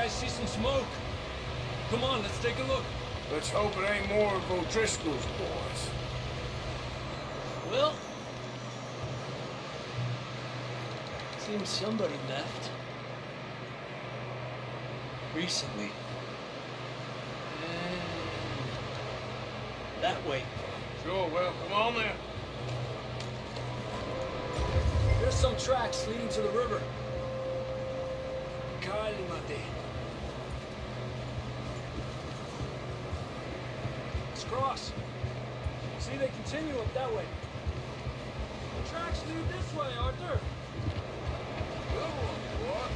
I see some smoke. Come on, let's take a look. Let's hope it ain't more of O'Driscoll's boys. Well, seems somebody left. Recently. And that way. Sure, well, come on then. There's some tracks leading to the river. Kalimate. Let's cross. See, they continue up that way. The tracks lead this way, Arthur. What?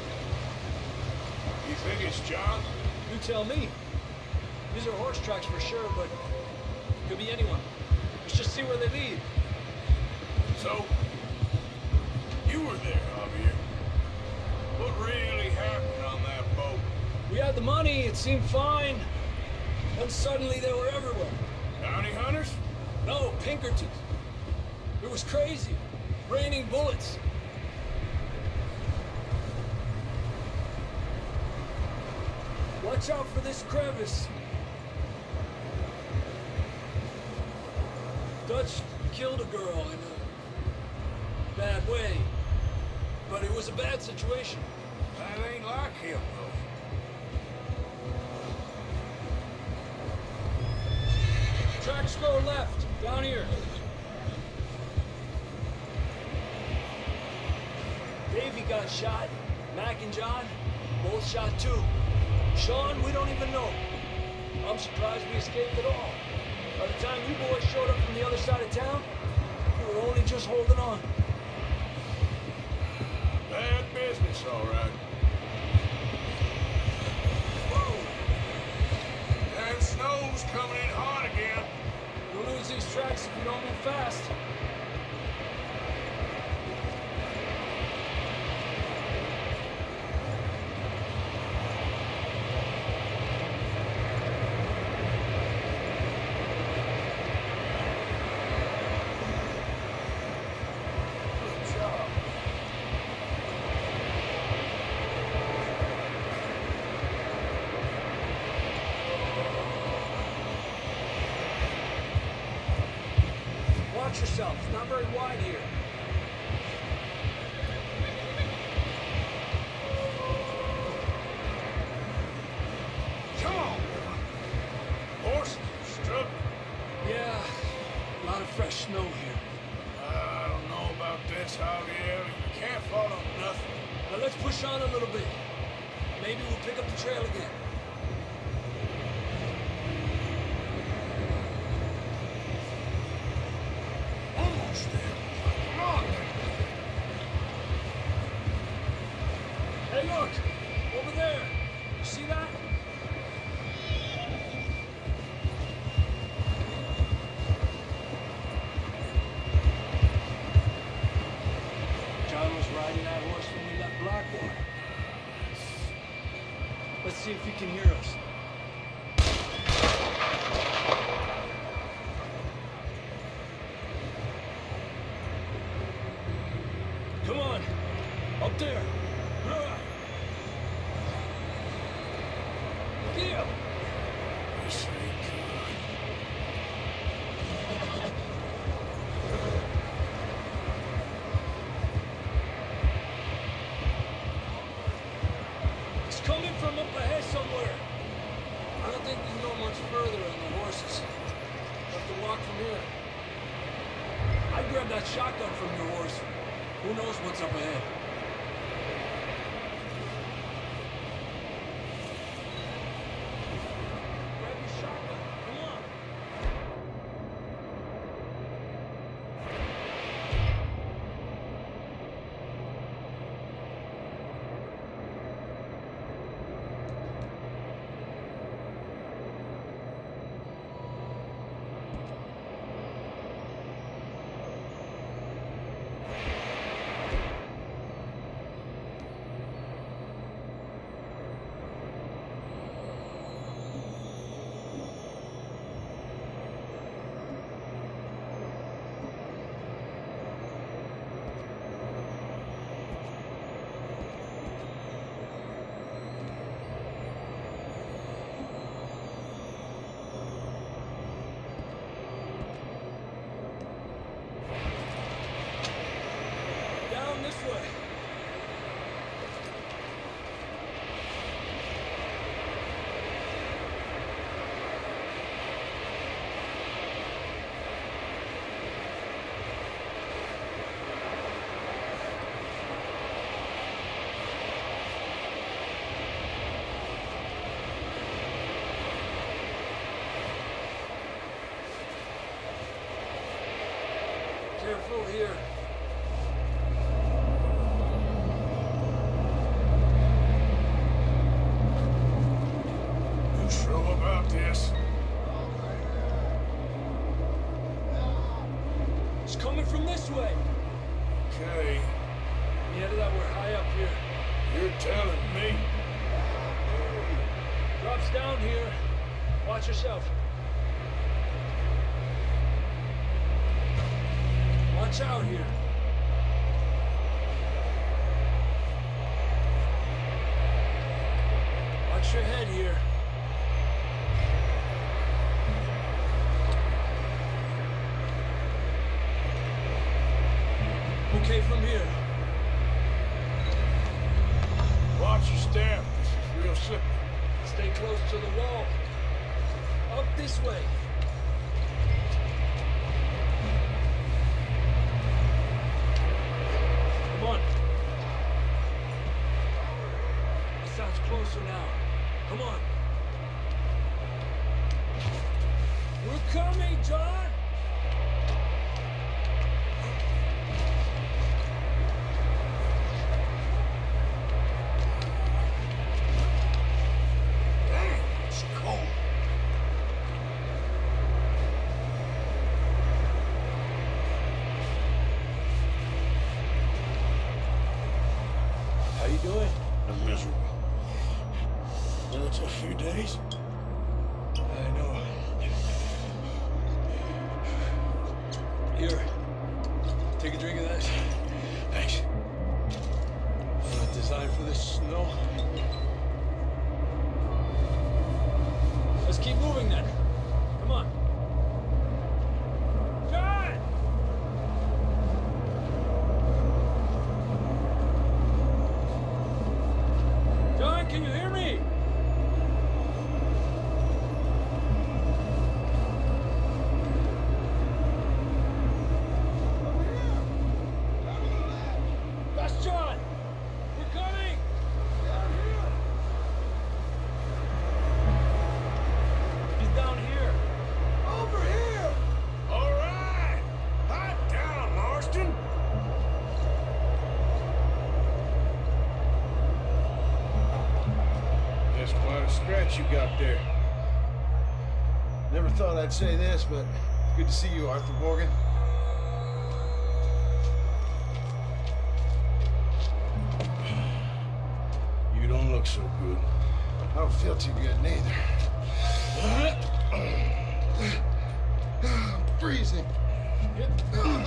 You think it's John? You tell me. These are horse tracks for sure, but could be anyone. Let's just see where they lead. So, you were there, Javier. What really happened on that boat? We had the money, it seemed fine. Then suddenly they were everywhere. Bounty hunters? No, Pinkertons. It was crazy. Raining bullets. Watch out for this crevice. Dutch killed a girl in a bad way. But it was a bad situation. That ain't like him, though. Tracks go left, down here. Davey got shot. Mac and John, both shot too. Sean, we don't even know. I'm surprised we escaped at all. By the time you boys showed up from the other side of town, we were only just holding on. Bad business, all right. Whoa! And snow's coming in hot again. You'll lose these tracks if you don't move fast. Watch yourself. It's not very wide here. Come on! Horses struggling. Yeah, a lot of fresh snow here. I don't know about this, Javier. You can't follow nothing. Now let's push on a little bit. Maybe we'll pick up the trail again. Almost there. Come on. Hey, look! Over there! You see that? John was riding that horse when we left Blackwater. Let's see if he can hear us. Come on! Up there! Get up! This ain't good. It's coming from up ahead somewhere. I don't think we can go much further on the horses. We'll have to walk from here. I'd grab that shotgun from your horse. Who knows what's up ahead? Grab your shotgun. Come on. Careful here. You sure about this? It's coming from this way. Okay, Yeah, that we're high up here. you're telling me. Drops down here. Watch yourself. Watch out here. Watch your head here. Okay from here. Watch your step. This is real slippery. Stay close to the wall. Up this way. Come on. That sounds closer now. Come on. We're coming, John! Damn, it's cold. How you doing? I'm miserable. Been a tough few days. I know. Here. Take a drink of that. Thanks. I'm not designed for this snow. Let's keep moving then. Come on. John! John, can you hear me? That's John! We're coming! He's down here. Over here! All right! Hot down, Marston! That's quite a scratch you got there. Never thought I'd say this, but good to see you, Arthur Morgan. You don't look so good. I don't feel too good neither. I'm freezing. Don't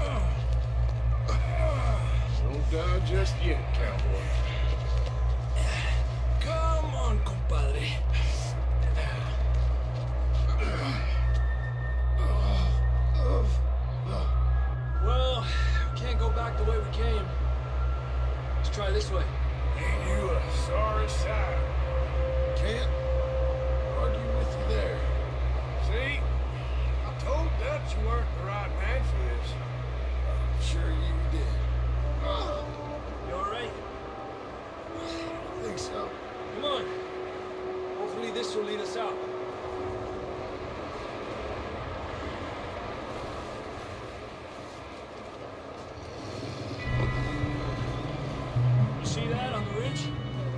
die just yet, cowboy. Come on, compadre. Well, we can't go back the way we came. Let's try this way. Ain't you a sorry sight? Can't argue with you there. See? I told Dutch you weren't the right man for this. I'm sure you did. You alright? I think so. Come on. Hopefully this will lead us out. You see that on the ridge?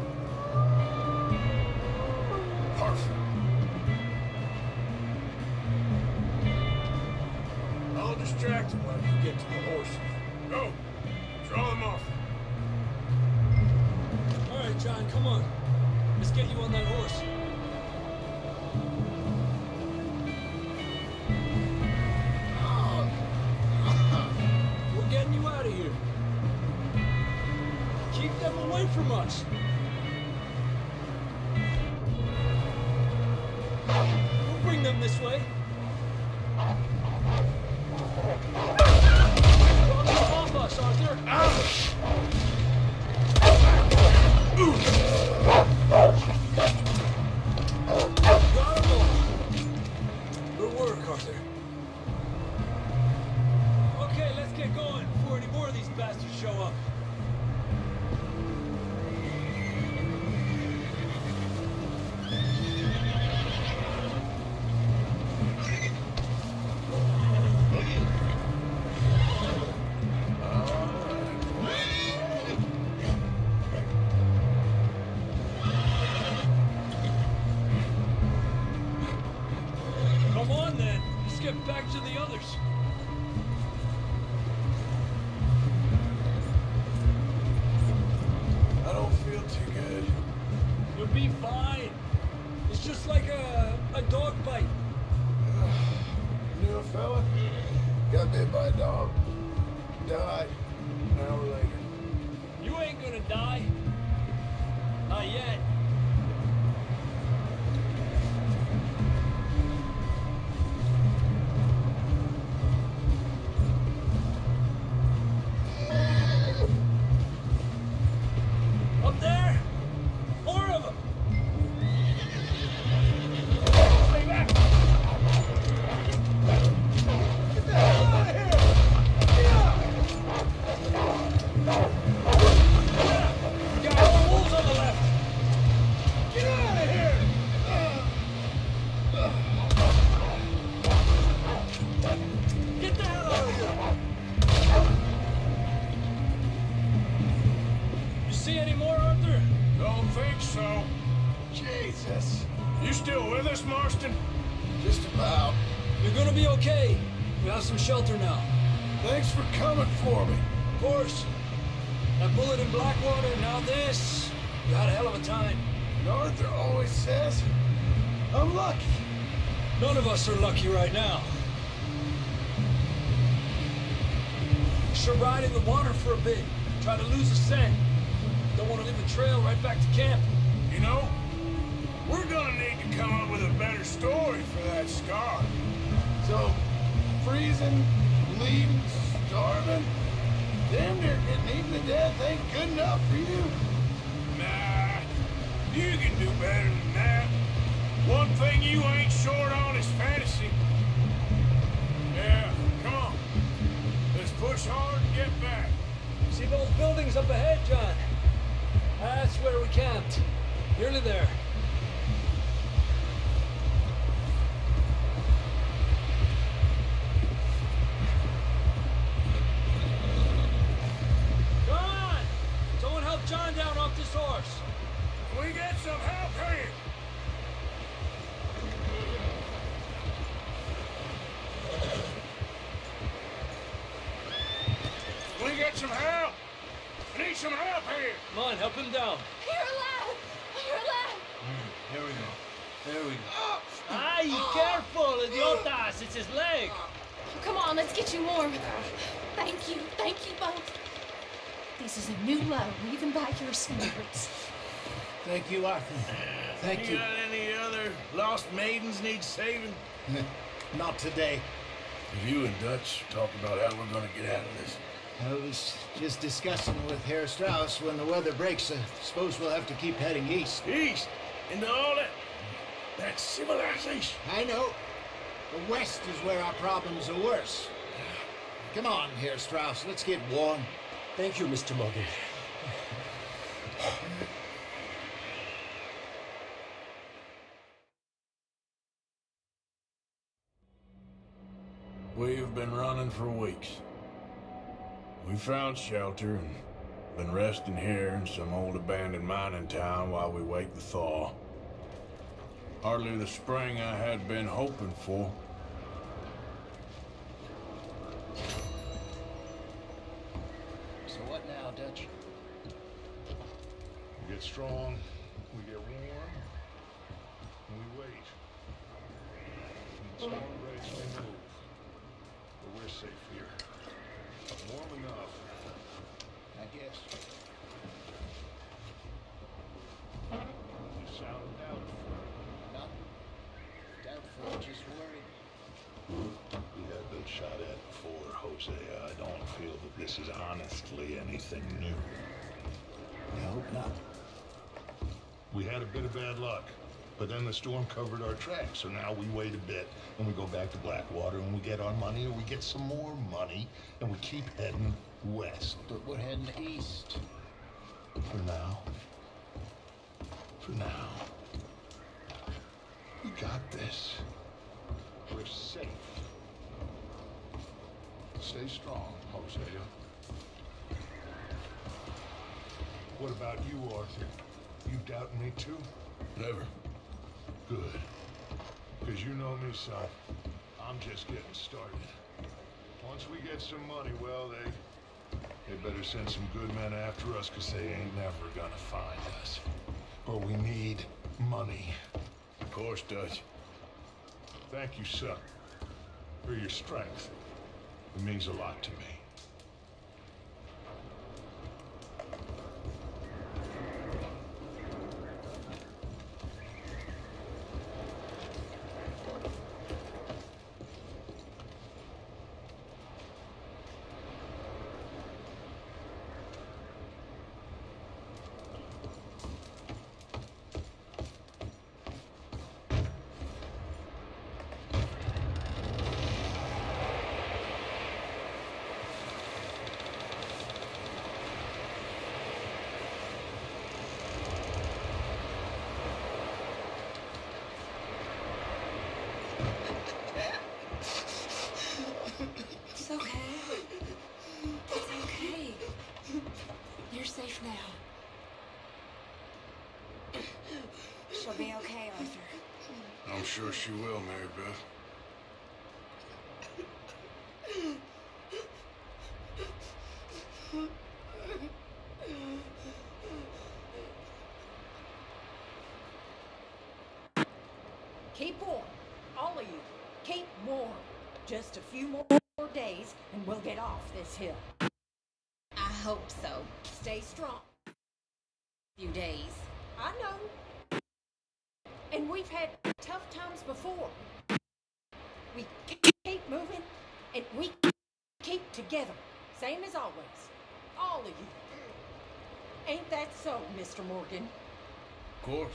Perfect. I'll distract him while you get to the horse. Go. Draw him off. All right, John, come on. Let's get you on that horse. We're getting you out of here. Keep them away from us. We'll bring them this way. Drop them off us, Arthur. Got 'em all. Good work, Arthur. Okay, let's get going before any more of these bastards show up. be fine. It's just like a dog bite. Knew a fella? Got bit by a dog. Died an hour later. You ain't gonna die. Not yet. Up there? More of them. Stay back. Get the hell out of here! You got all the wolves on the left. Get out of here! Get the hell out of here! You see any more, Arthur? Don't think so. Jesus. You still with us, Marston? Just about. You're gonna be okay. We have some shelter now. Thanks for coming for me. Of course. That bullet in Blackwater, now this. You had a hell of a time. And Arthur always says, I'm lucky. None of us are lucky right now. Should ride in the water for a bit. Try to lose the scent. Don't want to leave a trail right back to camp. You know, we're gonna need to come up with a better story for that scar. So, freezing, bleeding, starving, damn near getting eaten to death ain't good enough for you. Nah, you can do better than that. One thing you ain't short on is fantasy. Yeah, come on. Let's push hard and get back. See those buildings up ahead, John? That's where we camped. Nearly there. Come on! Someone help John down off this horse. Can we get some help here? Can we get some help? I need some help here. Come on, help him down. You're alive! You're alive! Here we go. There we go. Ay, careful, idiotas! It's his leg! Come on, let's get you warm. Thank you both. This is a new low, even by your standards. Thank you, Arthur. Thank You got any other lost maidens need saving? Not today. If you and Dutch talk about how we're gonna get out of this. I was just discussing with Herr Strauss when the weather breaks. I suppose we'll have to keep heading east. East, into all that civilization. I know. The west is where our problems are worse. Come on, Herr Strauss, let's get warm. Thank you, Mr. Morgan. We've been running for weeks. We found shelter and been resting here in some old abandoned mining town while we wait the thaw. Hardly the spring I had been hoping for. So what now, Dutch? We get strong, we get warm, and we wait. When the storm breaks, we move. But we're safe here. Warm enough. I guess. You sound doubtful. Not doubtful, just worried. We have been shot at before, Hosea. I don't feel that this is honestly anything new. I hope not. We had a bit of bad luck, but then the storm covered our tracks, so now we wait a bit, and we go back to Blackwater, and we get our money, or we get some more money, and we keep heading west. But we're heading east. For now. For now. We got this. We're safe. Stay strong, Hosea. What about you, Arthur? You doubting me too? Never. Good. Because you know me, son. I'm just getting started. Once we get some money, well, they better send some good men after us, because they ain't never gonna find us. But we need money. Of course, Dutch. Thank you, son, for your strength. It means a lot to me. It's okay. It's okay. You're safe now. She'll be okay, Arthur. I'm sure she will, Mary Beth. Keep warm. All of you. Keep warm. Just a few more days and we'll get off this hill. I hope so. Stay strong. Few days. I know. And we've had tough times before. We keep moving and we keep together. Same as always. All of you. Ain't that so, Mr. Morgan? Of course.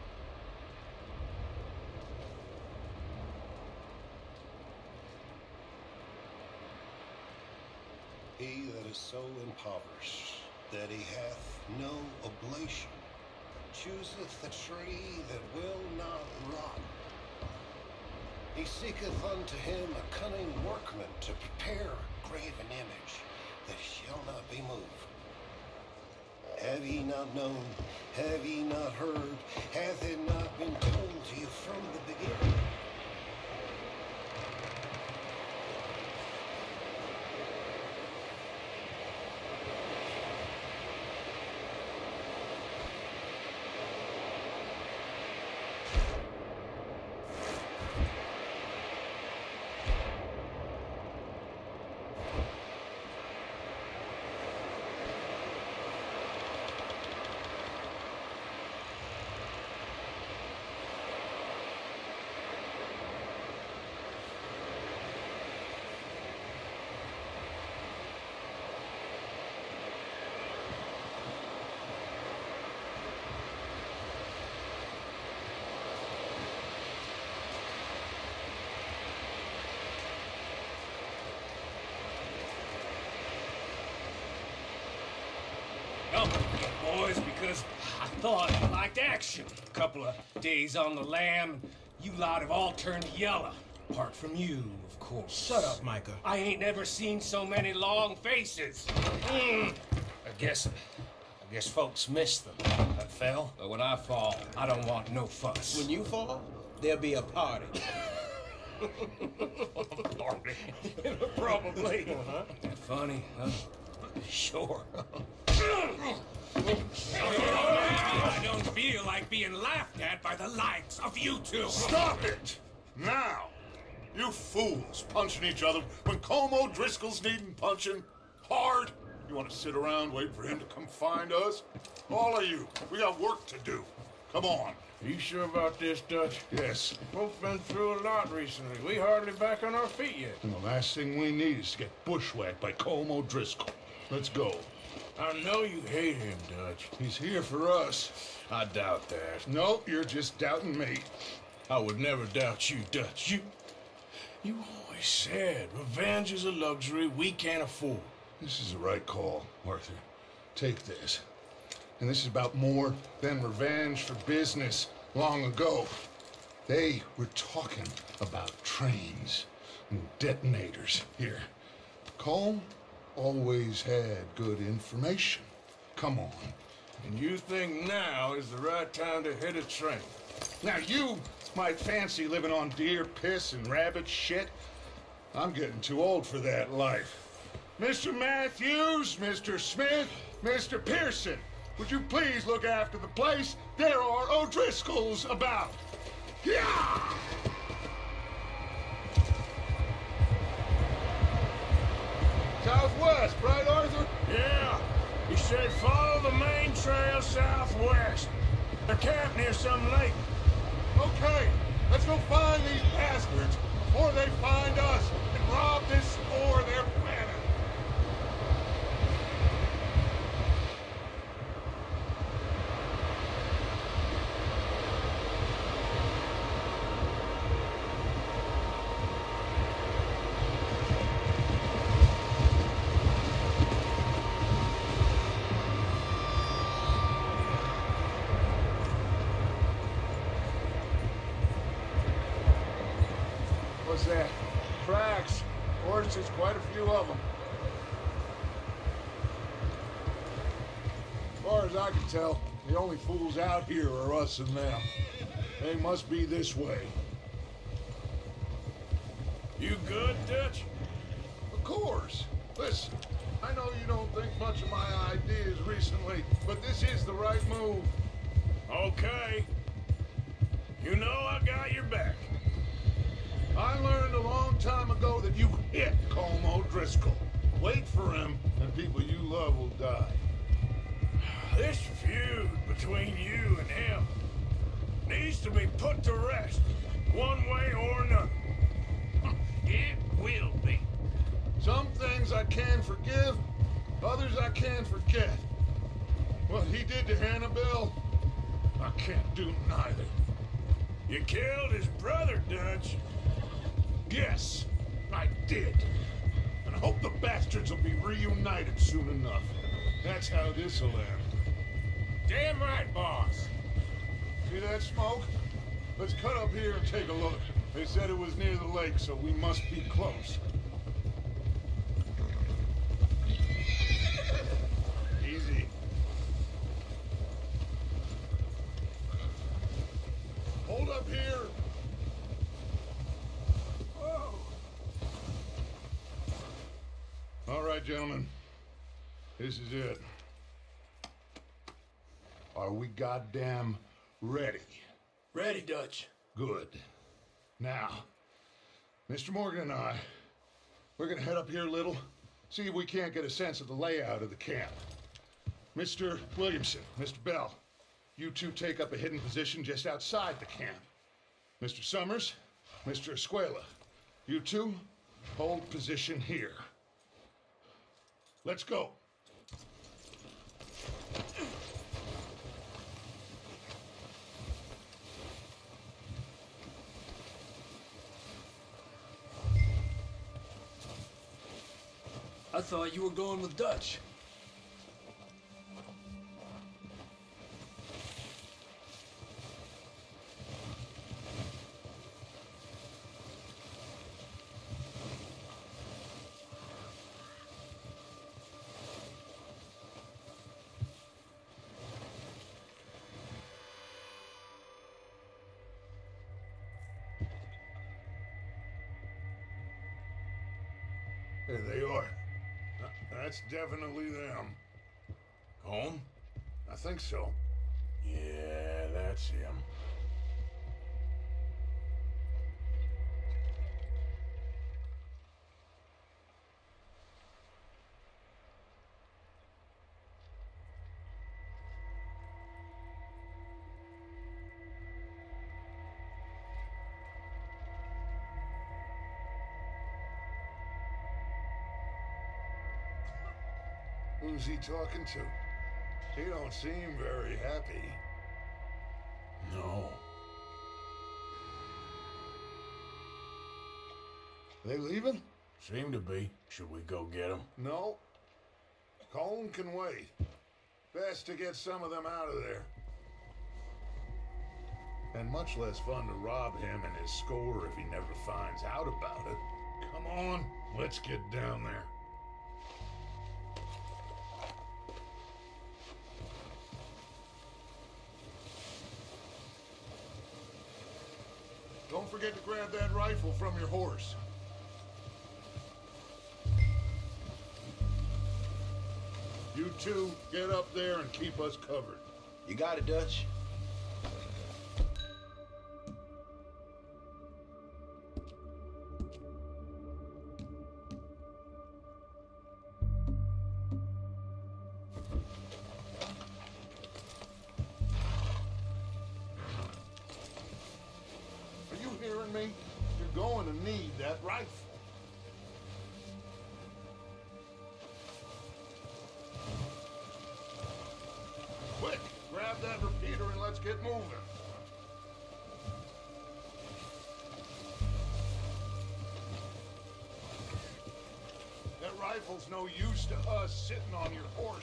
He that is so impoverished that he hath no oblation chooseth the tree that will not rot. He seeketh unto him a cunning workman to prepare a graven image that shall not be moved. Have ye not known? Have ye not heard? Hath it not been told to you from the beginning? Come, boys, because I thought you liked action. A couple of days on the lam, you lot have all turned yellow. Apart from you, of course. Shut up, Micah. I ain't never seen so many long faces. I guess folks miss them. I fell, but when I fall, I don't want no fuss. When you fall, there'll be a party. Party? Probably. Funny, huh? Sure. I don't feel like being laughed at by the likes of you two. Stop it! Now! You fools punching each other when Colm O'Driscoll's needing punching. Hard! You want to sit around waiting for him to come find us? All of you, we got work to do. Come on. Are you sure about this, Dutch? Yes. Both been through a lot recently. We hardly back on our feet yet. And the last thing we need is to get bushwhacked by Colm O'Driscoll. Let's go. I know you hate him, Dutch. He's here for us. I doubt that. No, you're just doubting me. I would never doubt you, Dutch. You always said revenge is a luxury we can't afford. This is the right call, Arthur. Take this. And this is about more than revenge for business long ago. They were talking about trains and detonators here. Colm always had good information. Come on. And you think now is the right time to hit a train? Now you might fancy living on deer piss and rabbit shit. I'm getting too old for that life. Mr. Matthews, Mr. Smith, Mr. Pearson, would you please look after the place? There are O'Driscolls about. Yeah! Southwest, right, Arthur? Yeah. He said follow the main trail southwest. They're camped near some lake. Okay, let's go find these bastards before they find us and rob this store they're planning. What's that? Tracks. Horses, quite a few of them. As far as I can tell, the only fools out here are us and them. They must be this way. You good, Dutch? Of course. Listen, I know you don't think much of my ideas recently, but this is the right move. Okay. You know I got your back. I learned a long time ago that you hit Colm O'Driscoll. Wait for him, and people you love will die. This feud between you and him needs to be put to rest, one way or another. It will be. Some things I can forgive, others I can't forget. What he did to Hannibal, I can't do neither. You killed his brother, Dutch. Yes, I did. And I hope the bastards will be reunited soon enough. That's how this'll end. Damn right, boss. See that smoke? Let's cut up here and take a look. They said it was near the lake, so we must be close. Easy. Hold up here. Whoa. All right, gentlemen. This is it. Are we goddamn ready? Ready, Dutch. Good. Now, Mr. Morgan and I, we're gonna head up here a little, see if we can't get a sense of the layout of the camp. Mr. Williamson, Mr. Bell, you two take up a hidden position just outside the camp. Mr. Summers, Mr. Escuela, you two hold position here. Let's go. I thought you were going with Dutch. There they are. That's definitely them. Home? I think so. Yeah, that's him. Who's he talking to? He don't seem very happy. No. They leaving? Seem to be. Should we go get them? No. Colm can wait. Best to get some of them out of there. And much less fun to rob him and his score if he never finds out about it. Come on, let's get down there. Don't forget to grab that rifle from your horse. You You two, get up there and keep us covered. You got it, Dutch. Are you hearing me? You're going to need that rifle. Quick, grab that repeater and let's get moving. That rifle's no use to us sitting on your horse.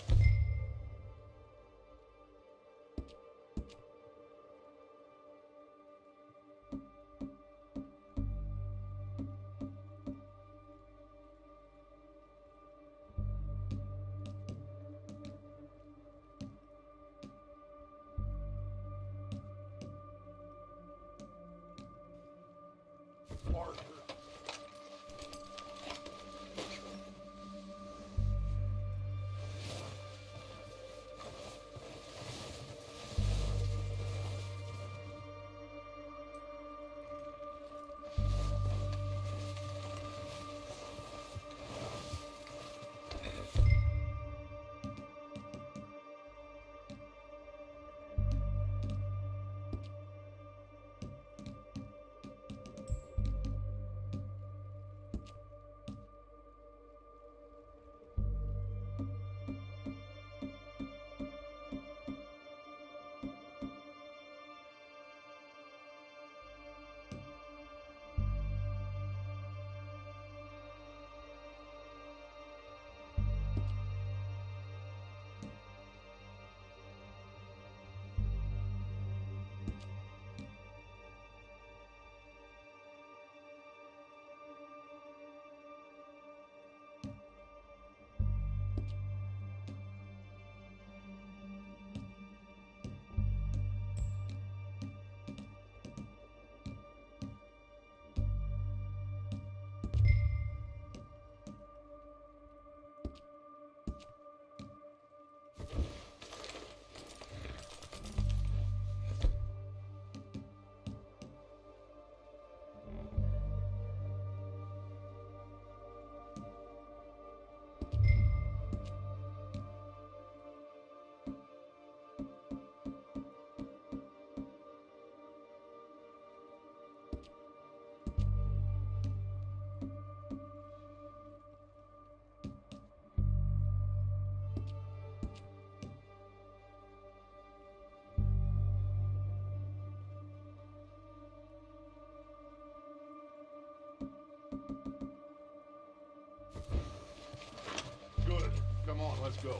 Arthur. Good. Come on, let's go.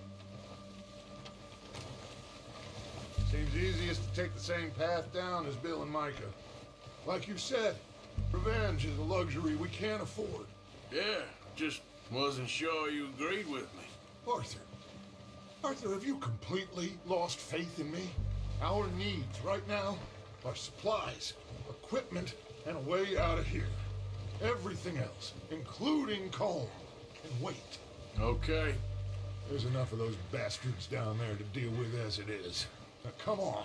Seems easiest to take the same path down as Bill and Micah. Like you said, revenge is a luxury we can't afford. Yeah, just wasn't sure you agreed with me. Arthur. Arthur, have you completely lost faith in me? Our needs right now are supplies, equipment, and a way out of here. Everything else, including Colm, can wait. Okay. There's enough of those bastards down there to deal with as it is. Now, come on.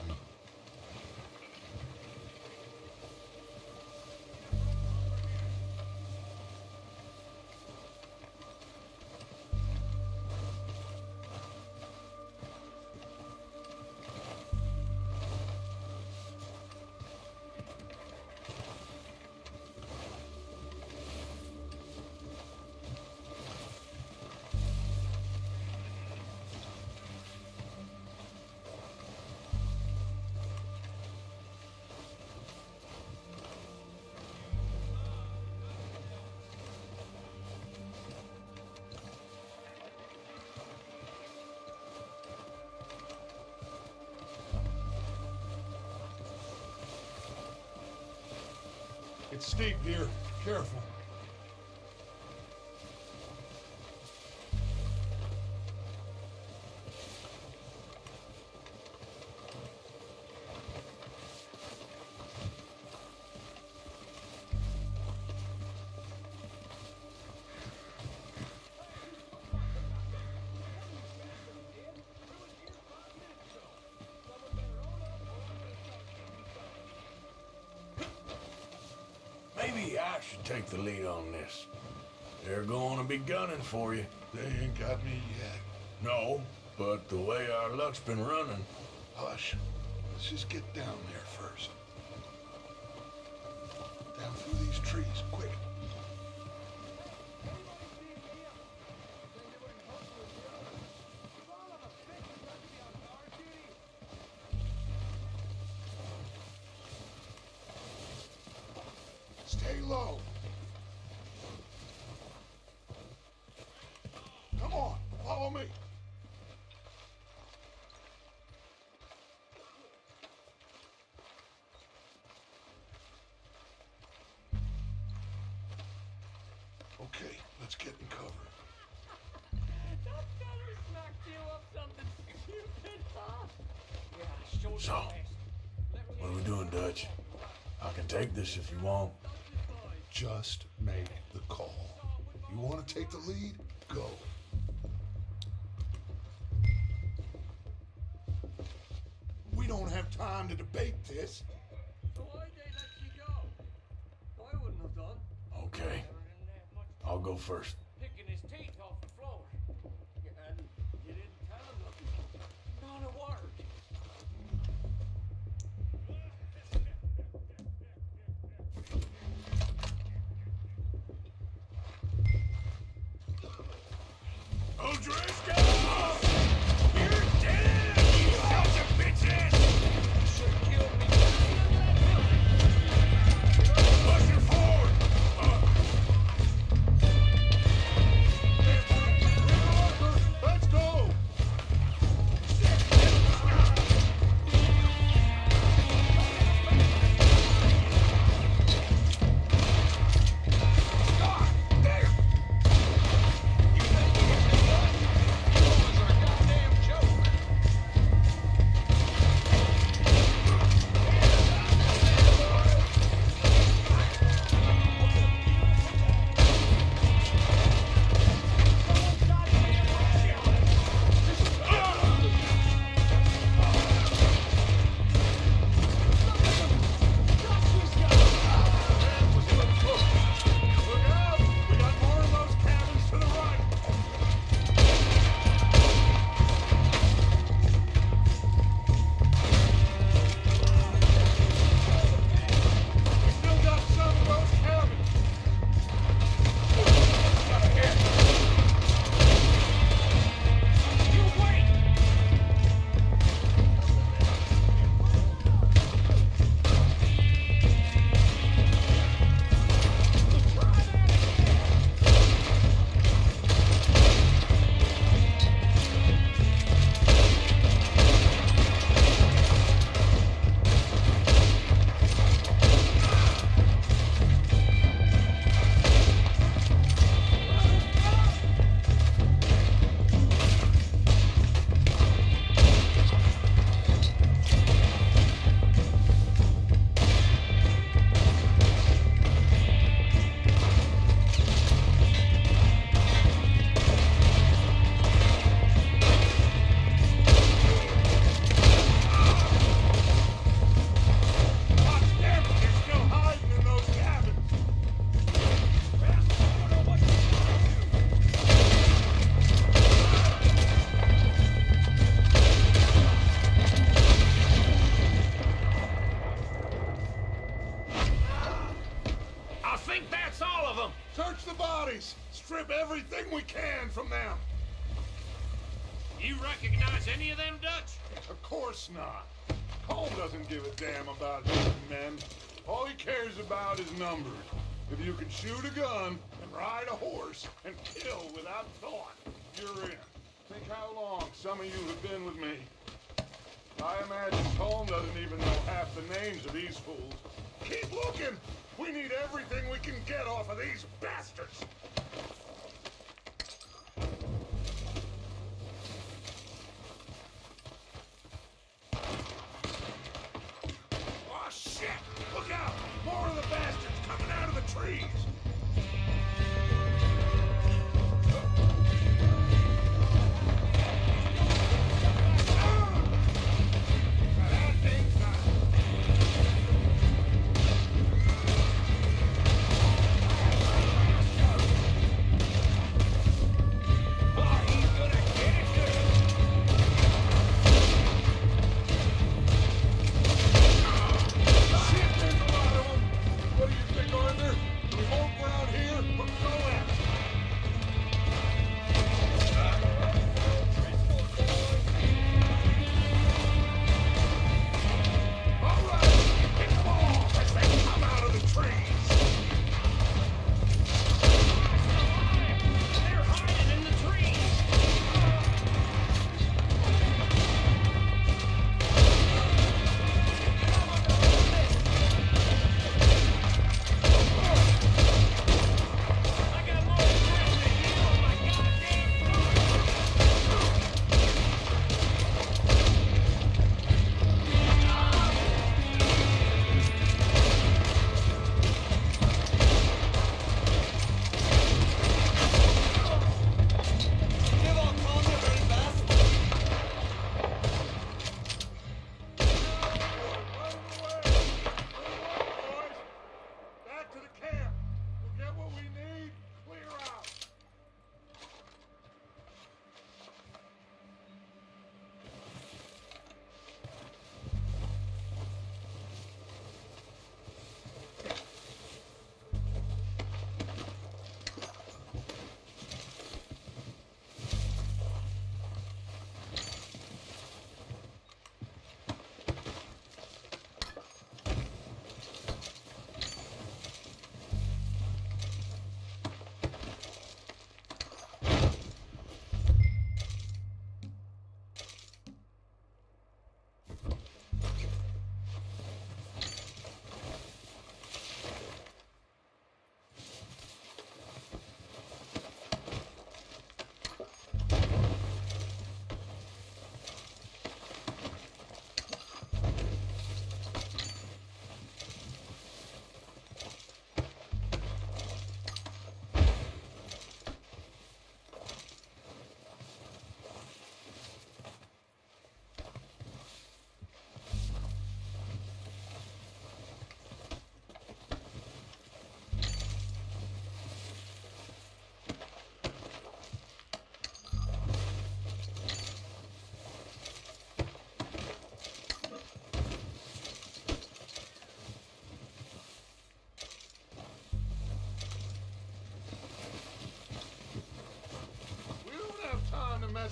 It's steep here. Careful. I should take the lead on this. They're going to be gunning for you. They ain't got me yet. No, but the way our luck's been running... Hush. Let's just get down there first. Down through these trees, quick. Stay low. Come on, follow me. Okay, let's get in cover. That feller smacked you up something stupid, huh? Yeah, shoulder So, what are we doing, Dutch? I can take this if you want. Just make the call. You want to take the lead? Go. We don't have time to debate this. So why'd they let you go? I wouldn't have done. Okay. I'll go first. Picking his teeth off the floor. And you didn't tell him nothing. Not a word. O'Driscoll! You're dead! You sons of bitches! You should have killed me. Pushing forward! Let's go! Search the bodies! Strip everything we can from them! You recognize any of them, Dutch? Of course not. Colm doesn't give a damn about his men. All he cares about is numbers. If you can shoot a gun and ride a horse and kill without thought, you're in. Think how long some of you have been with me. I imagine Colm doesn't even know half the names of these fools. Keep looking! We need everything we can get off of these bastards! Oh, shit! Look out! More of the bastards coming out of the trees!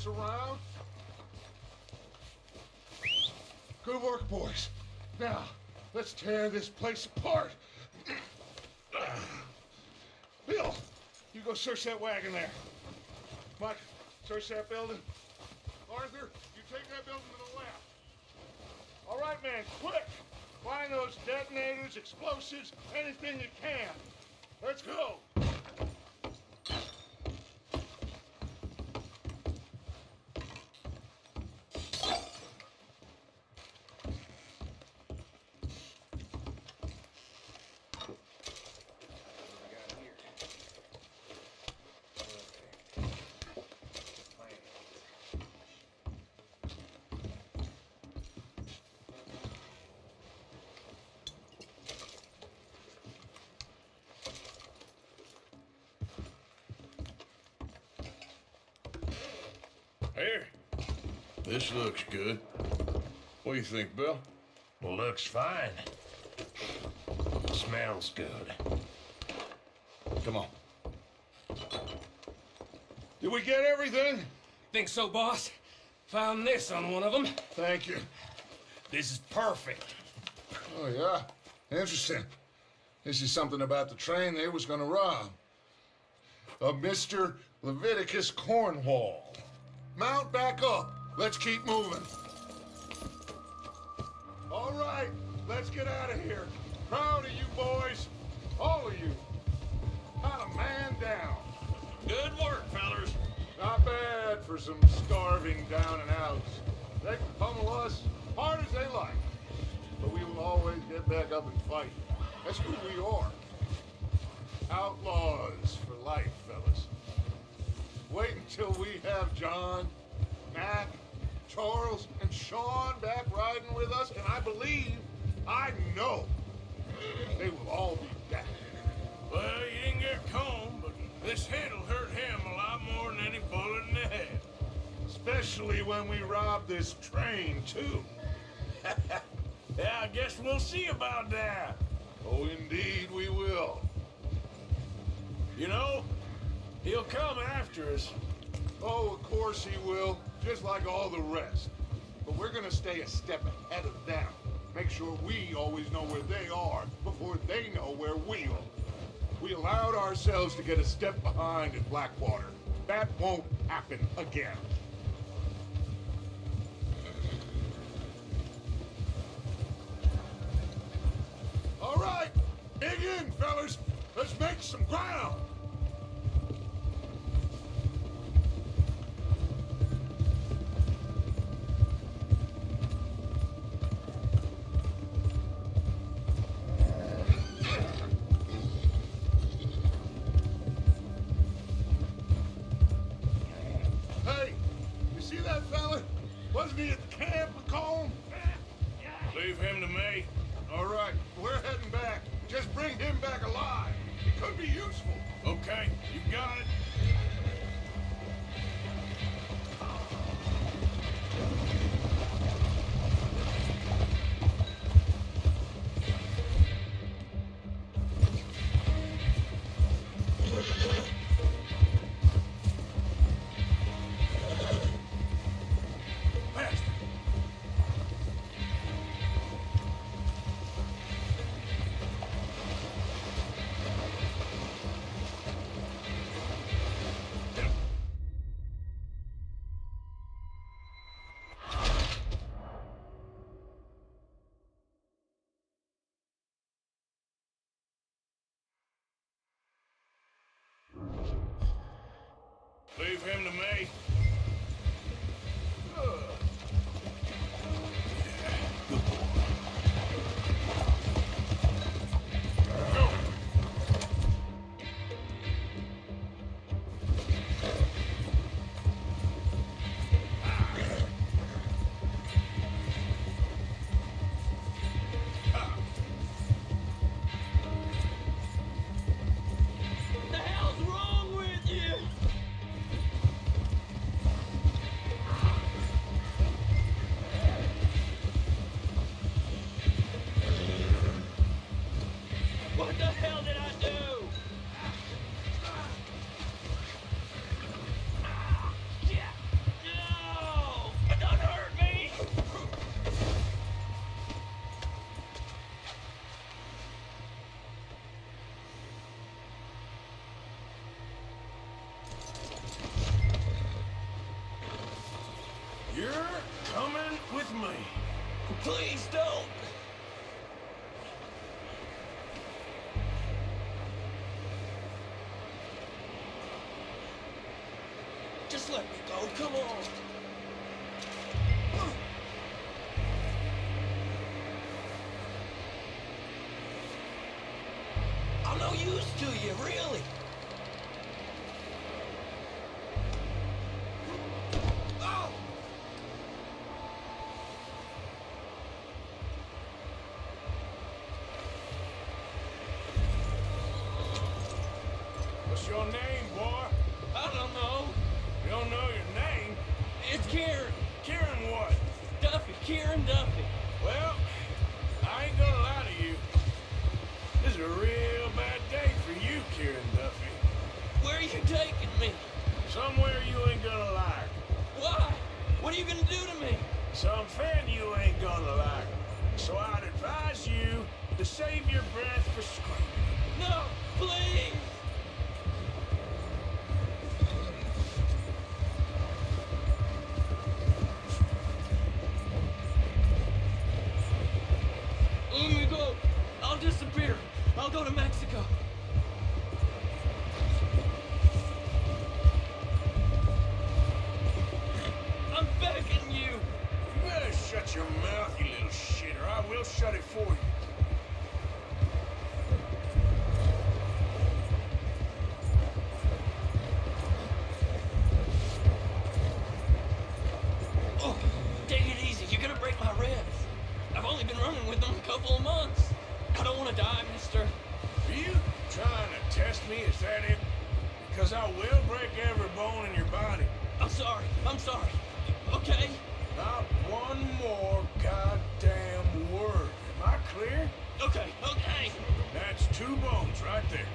us around. Good work, boys. Now, let's tear this place apart. Bill, you go search that wagon there. Mike, search that building. Arthur, you take that building to the left. All right, man, quick! Find those detonators, explosives, anything you can. Let's go! Here. This looks good. What do you think, Bill? Well, looks fine. Smells good. Come on. Did we get everything? Think so, boss? Found this on one of them. Thank you. This is perfect. Oh, yeah? Interesting. This is something about the train they was gonna rob. A Mr. Leviticus Cornwall. Mount back up. Let's keep moving. All right, let's get out of here. Proud of you boys. All of you. Not a man down. Good work, fellas. Not bad for some starving down and outs. They can pummel us hard as they like. But we will always get back up and fight. That's who we are. Outlaws for life, fellas. Wait until we have John, Mac, Charles, and Sean back riding with us, and I know, they will all be back. Well, you didn't get Combe, but this hit'll hurt him a lot more than any bullet in the head. Especially when we rob this train, too. Yeah, I guess we'll see about that. Oh, indeed we will. You know, he'll come after us. Oh, of course he will, just like all the rest. But we're gonna stay a step ahead of them. Make sure we always know where they are before they know where we are. We allowed ourselves to get a step behind in Blackwater. That won't happen again. All right, dig in, fellas. Let's make some ground. Hey, you see that fella? Wasn't he at the camp with Colm? Leave him to me. All right, we're heading back. Just bring him back alive. It could be useful. Okay, you got it. Leave him to me. me. Please don't. Just let me go, come on. I'm no use to you, really. Oh! What's your name, boy? I don't know. You don't know your name? It's Kieran. Kieran what? Duffy. Kieran Duffy. Well, I ain't gonna lie to you. This is a real bad day for you, Kieran Duffy. Where are you taking me? Somewhere you ain't gonna like. Why? What are you gonna do to me? Something you ain't gonna like. So I'd advise you to save your breath for screaming. No, please! Let me go. I'll disappear. I'll go to Mexico. I'm begging you. You better shut your mouth, you little shit, or I will shut it for you. Oh, take it easy. You're gonna break my ribs. I've only been running with them a couple of months. I don't want to die, mister. Are you trying to test me? Is that it? Because I will break every bone in your body. I'm sorry. I'm sorry. Okay? Not one more goddamn word. Am I clear? Okay, okay. That's 2 bones right there.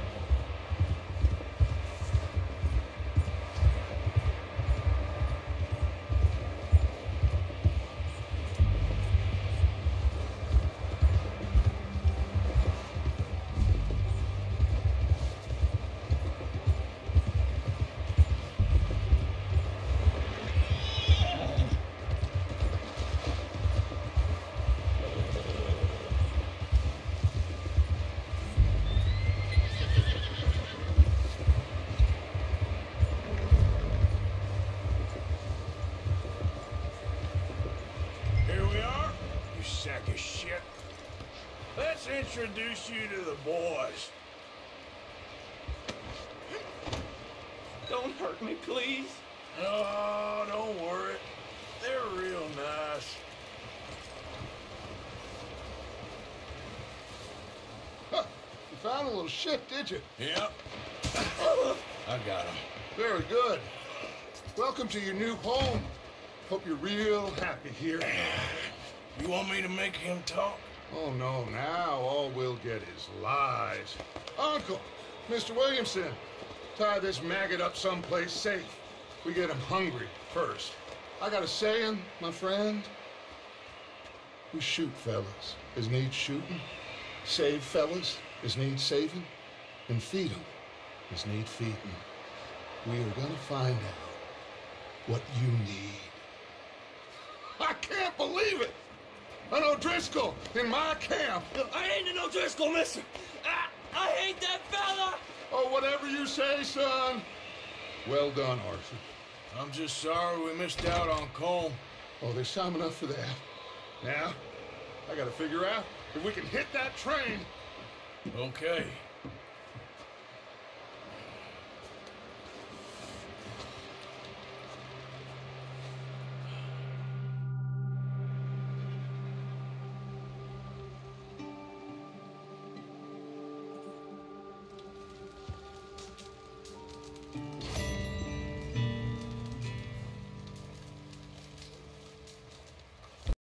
Sack of shit. Let's introduce you to the boys. Don't hurt me, please. Oh, don't worry. They're real nice. Huh. You found a little shit, did you? Yep. I got him. Very good. Welcome to your new home. Hope you're real happy here. You want me to make him talk? Oh, no. Now all we'll get is lies. Uncle, Mr. Williamson, tie this maggot up someplace safe. We get him hungry first. I got a saying, my friend. We shoot fellas as need shooting, save fellas as need saving, and feed them as need feeding. We are gonna find out what you need. I can't believe it! An O'Driscoll in my camp! I ain't an O'Driscoll, mister! I hate that fella! Oh, whatever you say, son. Well done, Arthur. I'm just sorry we missed out on Colm. Oh, there's time enough for that. Now, I gotta figure out if we can hit that train. Okay.